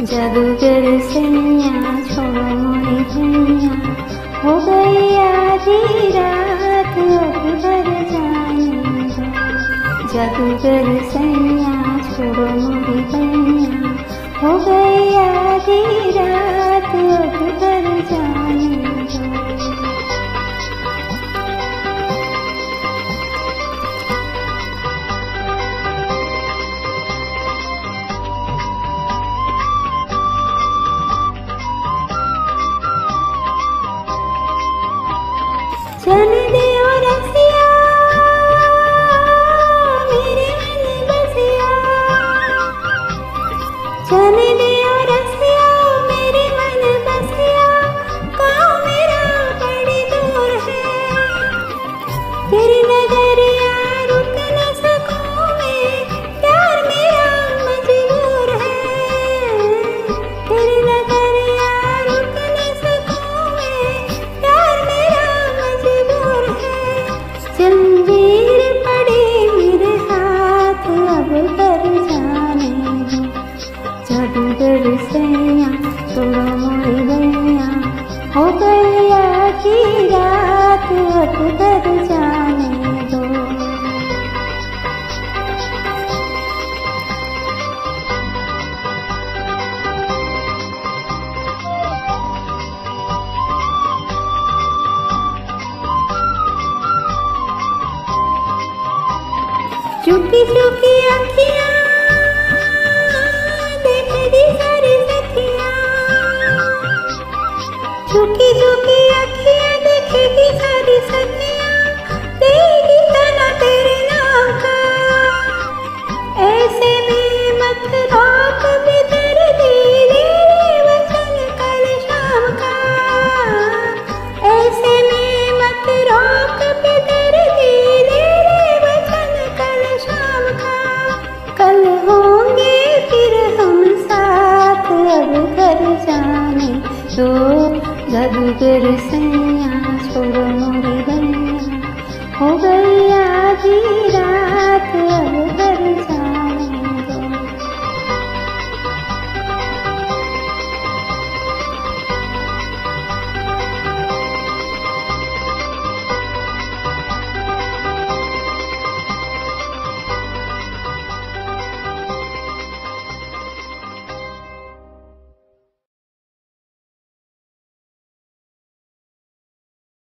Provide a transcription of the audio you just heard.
जादूगर सैया छोड़ो मोरी भैया, हो गई आधी रात अब घर जाने दो। जादूगर सैया छोड़ो मोरी भैया, हो गई आधी रात अब घर जाने दो। चल दे ओ रसिया मेरे मन बसिया, चल दे ओ रसिया मेरे मन बसिया, गाँव मेरा बड़ी दूर है, तेरी नजरिया रुक न सकूं मैं, प्यार मेरा मजबूर है, तेरी नजरिया रुक न सकूं मैं, प्यार मेरा मजबूर है। जंजीर पड़ी मेरे हाथ अब घर जाने दो। जादूगर सैया छोड़ो मोरी भैया, हो गई आधी रात अब घर जाने दो। चुकी चुकी अखियाँ देखेगी सारी सखियाँ, चुकी चुकी अखियाँ देखेगी सारी सखियाँ, देगी तना तेरे नाम का, ऐसे में मत रोक बिदर दे वचन कल शाम का, ऐसे में मत रोक बिदर दे वचन कल शाम का। कल होंगे फिर हम साथ अब घर जाने दो। जादूगर सैया छोड़ो मोरी भैया, हो गई आधी रात अब घर